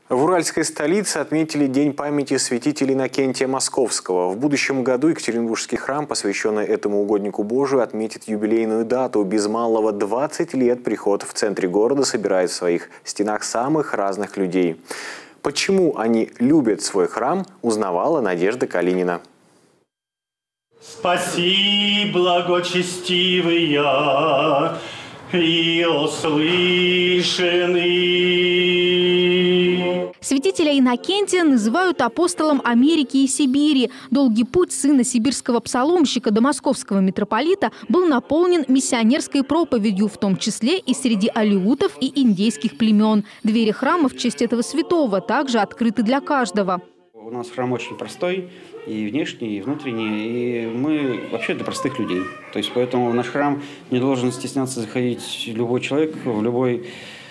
В уральской столице отметили День памяти святителя Иннокентия Московского. В будущем году Екатеринбургский храм, посвященный этому угоднику Божию, отметит юбилейную дату. Без малого 20 лет приход в центре города собирает в своих стенах самых разных людей. Почему они любят свой храм, узнавала Надежда Калинина. Спаси, благочестивые, и услышаны. Святителя Иннокентия называют апостолом Америки и Сибири. Долгий путь сына сибирского псаломщика до московского митрополита был наполнен миссионерской проповедью, в том числе и среди алеутов и индейских племен. Двери храма в честь этого святого также открыты для каждого. У нас храм очень простой, и внешний, и внутренний, и мы вообще для простых людей. То есть поэтому в наш храм не должен стесняться заходить любой человек в любой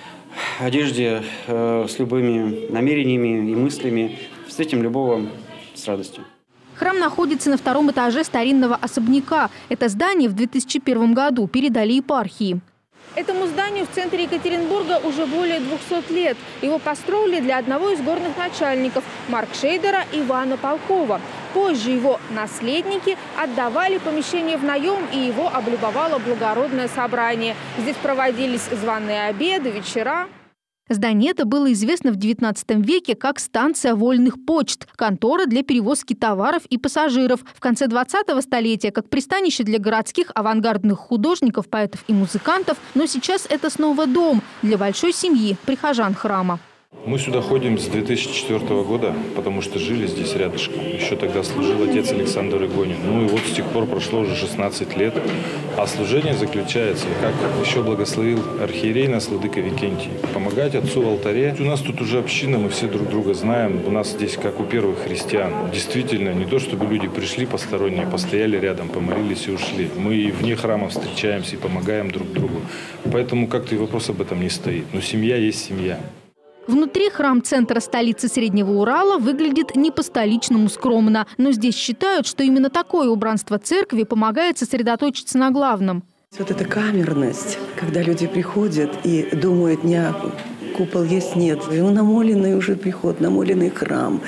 одежде, с любыми намерениями и мыслями. Встретим любого с радостью. Храм находится на втором этаже старинного особняка. Это здание в 2001 году передали епархии. Этому зданию в центре Екатеринбурга уже более 200 лет. Его построили для одного из горных начальников маркшейдера Ивана Полкова. Позже его наследники отдавали помещение в наем, и его облюбовало благородное собрание. Здесь проводились званые обеды, вечера. Здание это было известно в XIX веке как станция вольных почт, контора для перевозки товаров и пассажиров. В конце 20-го столетия как пристанище для городских авангардных художников, поэтов и музыкантов. Но сейчас это снова дом для большой семьи прихожан храма. Мы сюда ходим с 2004 года, потому что жили здесь рядышком. Еще тогда служил отец Александр Игонин. Ну и вот с тех пор прошло уже 16 лет. А служение заключается, как еще благословил архиерей нас, владыка Викентий, помогать отцу в алтаре. У нас тут уже община, мы все друг друга знаем. У нас здесь как у первых христиан. Действительно, не то чтобы люди пришли посторонние, постояли рядом, помолились и ушли. Мы и вне храма встречаемся и помогаем друг другу. Поэтому как-то и вопрос об этом не стоит. Но семья есть семья. Внутри храм центра столицы Среднего Урала выглядит не по-столичному скромно. Но здесь считают, что именно такое убранство церкви помогает сосредоточиться на главном. Вот эта камерность, когда люди приходят и думают, не купол есть, нет. И намоленный уже приход, намоленный храм.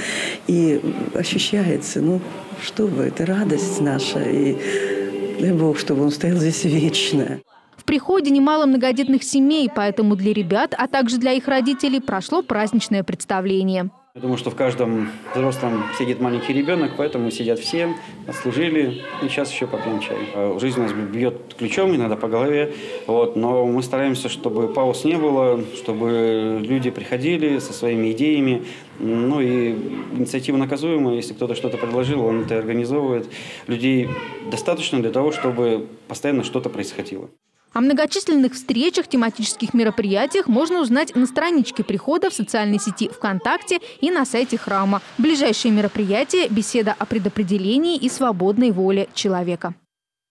И ощущается, ну что вы, это радость наша. И дай Бог, чтобы он стоял здесь вечно. В приходе немало многодетных семей, поэтому для ребят, а также для их родителей прошло праздничное представление. Я думаю, что в каждом взрослом сидит маленький ребенок, поэтому сидят все, отслужили, и сейчас еще попьем чай. Жизнь нас бьет ключом, иногда по голове, но мы стараемся, чтобы пауз не было, чтобы люди приходили со своими идеями. Ну и инициатива наказуемая, если кто-то что-то предложил, он это организовывает. Людей достаточно для того, чтобы постоянно что-то происходило. О многочисленных встречах, тематических мероприятиях можно узнать на страничке прихода в социальной сети ВКонтакте и на сайте храма. Ближайшие мероприятия – беседа о предопределении и свободной воле человека.